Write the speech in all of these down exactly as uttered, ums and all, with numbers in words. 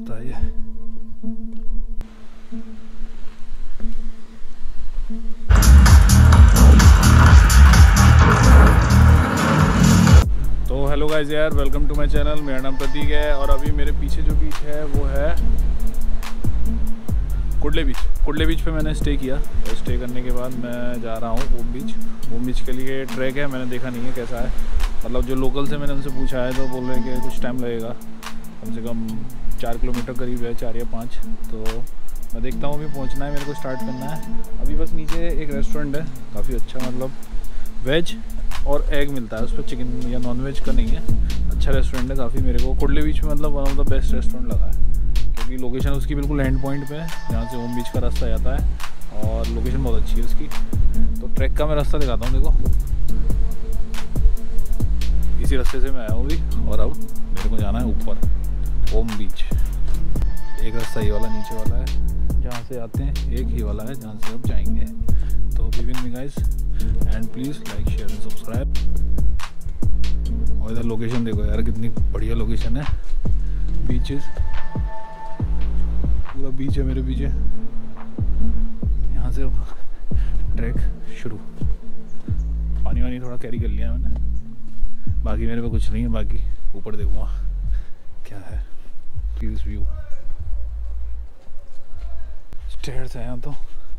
रास्ता है ये। तो हेलो गाइस यार, वेलकम टू माय चैनल। मेरा नाम प्रतीक है और अभी मेरे पीछे जो बीच है वो है कुडले बीच। कुडले बीच पे मैंने स्टे किया और स्टे करने के बाद मैं जा रहा हूँ ओम बीच। ओम बीच के लिए ट्रैक है, मैंने देखा नहीं है कैसा है। मतलब जो लोकल से मैंने उनसे पूछा है तो बोल रहे हैं कि कुछ टाइम लगेगा, कम से कम चार किलोमीटर करीब है, चार या पाँच। तो मैं देखता हूँ, अभी पहुँचना है मेरे को, स्टार्ट करना है। अभी बस नीचे एक रेस्टोरेंट है काफ़ी अच्छा, मतलब वेज और एग मिलता है उस पर, चिकन या नॉन वेज का नहीं है। अच्छा रेस्टोरेंट है काफ़ी, मेरे को कुडले बीच में मतलब one of the best restaurant लगा है, क्योंकि लोकेशन उसकी बिल्कुल एंड पॉइंट पे है जहाँ से ओम बीच का रास्ता जाता है और लोकेशन बहुत अच्छी है उसकी। तो ट्रैक का मैं रास्ता दिखाता हूँ, देखो इसी रास्ते से मैं आया हूँ अभी और अब मेरे को जाना है ऊपर ओम बीच। एक रास्ता ये वाला नीचे वाला है जहाँ से आते हैं, एक ही वाला है जहाँ से अब जाएंगे। तो be with me guys and please like share and subscribe. और इधर लोकेशन देखो यार, कितनी बढ़िया लोकेशन है, बीचेस, पूरा बीच है मेरे पीछे। यहाँ से ट्रैक शुरू। पानी वानी थोड़ा कैरी कर लिया मैंने, बाकी मेरे पे कुछ नहीं है। बाकी ऊपर देखूँगा क्या है, प्लीज व्यू स्टेयर्स है यहाँ। तो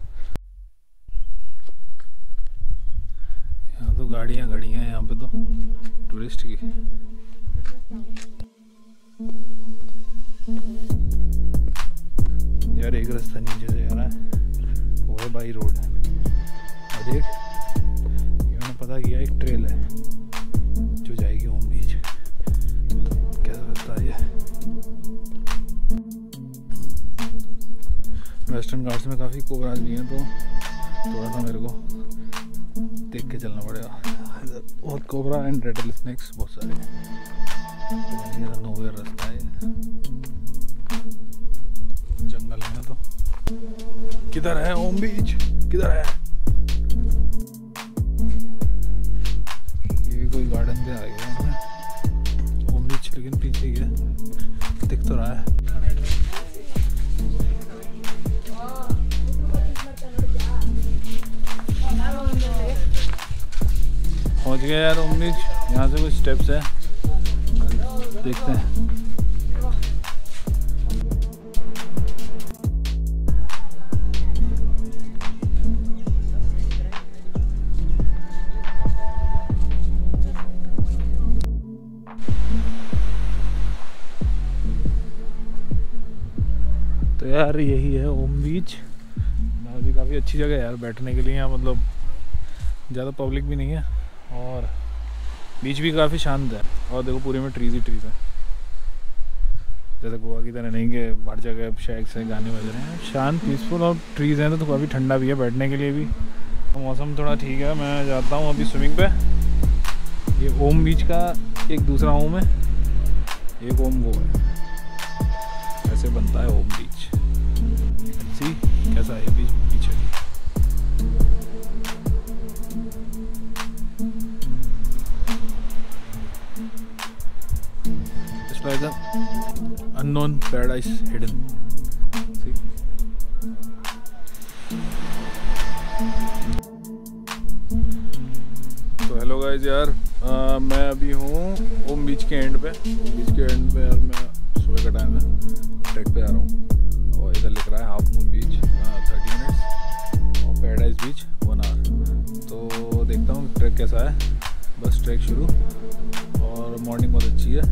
यहाँ तो गाड़ियाँ गाड़ी हैं यहाँ पे तो टूरिस्ट की। यार एक रास्ता नीचे से जा रहा है, वो है बाई रोड। और एक ये मैंने पता किया, एक ट्रेल है जो जाएगी ओम बीच। क्या रास्ता है ये? वेस्टर्न घाट्स में काफ़ी कोबराज भी हैं, तो थोड़ा सा मेरे को देख के चलना पड़ेगा। बहुत कोबरा एंड रेटल स्नेक्स बहुत सारे हैं। ये नोवेयर रास्ता है, जंगल है ना। तो किधर है ओम बीच, किधर है? ये कोई गार्डन पे आ गया ओम बीच, लेकिन पीछे ही है, दिख तो रहा है। पहुंच गए यार ओम बीच। यहाँ से कुछ स्टेप्स है, देखते हैं। तो यार यही है ओम बीच। अभी काफ़ी अच्छी जगह है यार बैठने के लिए, यहाँ मतलब ज़्यादा पब्लिक भी नहीं है और बीच भी काफ़ी शांत है। और देखो पूरे में ट्रीज ही ट्रीज है, जैसे गोवा की तरह नहीं कि हर जगह शैक से गाने बज रहे हैं। शांत पीसफुल और ट्रीज हैं, तो काफ़ी ठंडा भी है बैठने के लिए भी। तो मौसम थोड़ा ठीक है। मैं जाता हूँ अभी स्विमिंग पे। ये ओम बीच का एक दूसरा ओम है, एक ओम वो है, ऐसे बनता है ओम बीच। सी कैसा है बीच पीछे। It's like an unknown paradise hidden. See? तो हेलो गाइस यार, आ, मैं अभी हूँ ओम बीच के एंड पे। ओम बीच के एंड पे यार मैं सुबह का टाइम है, ट्रैक पे आ रहा हूँ। और इधर लिख रहा है half moon beach thirty minutes और पैराडाइज बीच वन आवर। तो देखता हूँ ट्रैक कैसा है। बस ट्रैक शुरू और मॉर्निंग बहुत अच्छी है।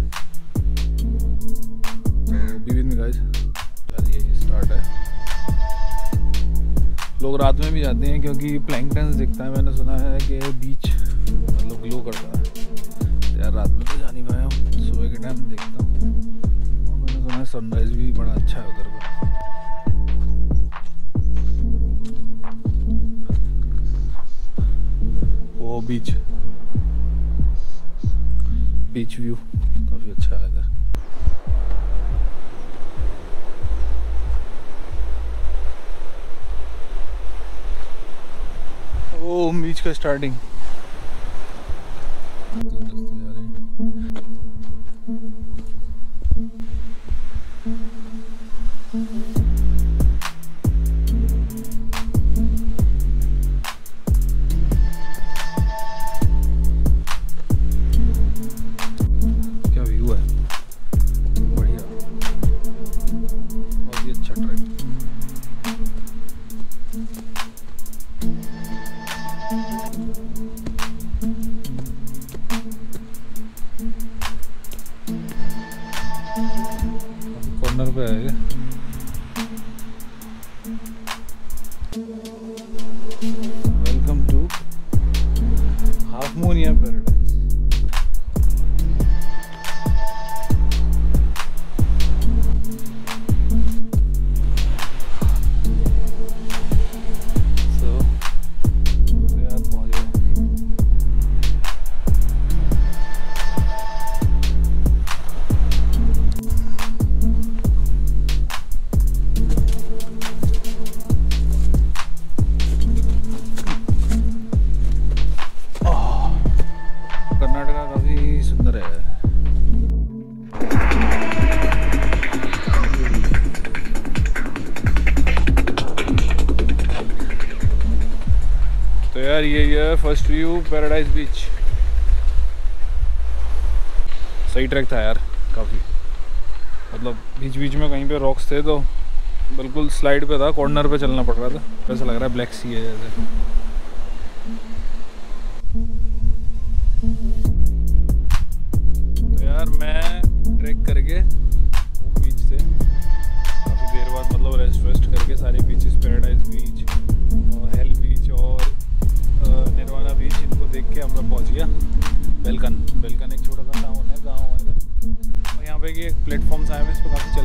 तो बी विद मी गाइस, चलिए स्टार्ट है। लोग रात में भी जाते हैं क्योंकि प्लैंकटन दिखता है। मैंने सुना है कि बीच मतलब ग्लो करता है। तो यार रात में तो जा नहीं पाया हूँ, सुबह के टाइम देखता हूँ। और मैंने सुना है सनराइज भी बड़ा अच्छा है उधर का। वो बीच बीच व्यू काफ़ी अच्छा है इधर। ओम बीच का स्टार्टिंग क्या व्यू है, बढ़िया, बहुत ही अच्छा ट्रैक। कॉर्नर पे आएगा। वेलकम टू हाफ मून या पैराडाइज। कर्नाटका काफ़ी सुंदर है। तो यार ये ये फर्स्ट व्यू पैराडाइज बीच। सही ट्रैक था यार काफ़ी, मतलब बीच बीच में कहीं पे रॉक्स थे तो बिल्कुल स्लाइड पे था, कॉर्नर पे चलना पड़ रहा था। ऐसा लग रहा है ब्लैक सी है जैसे। यार मैं ट्रैक करके वो बीच से काफ़ी देर बाद मतलब रेस्ट वेस्ट करके सारे बीचेस, पैराडाइज बीच और हेल बीच और निर्वाणा बीच, इनको देख के हम लोग पहुँच गया बेलकन। बेलकन एक छोटा सा टाउन है, गाँव है इधर, और यहाँ पे कि एक प्लेटफॉर्म्स आए हैं, इस पर काफ़ी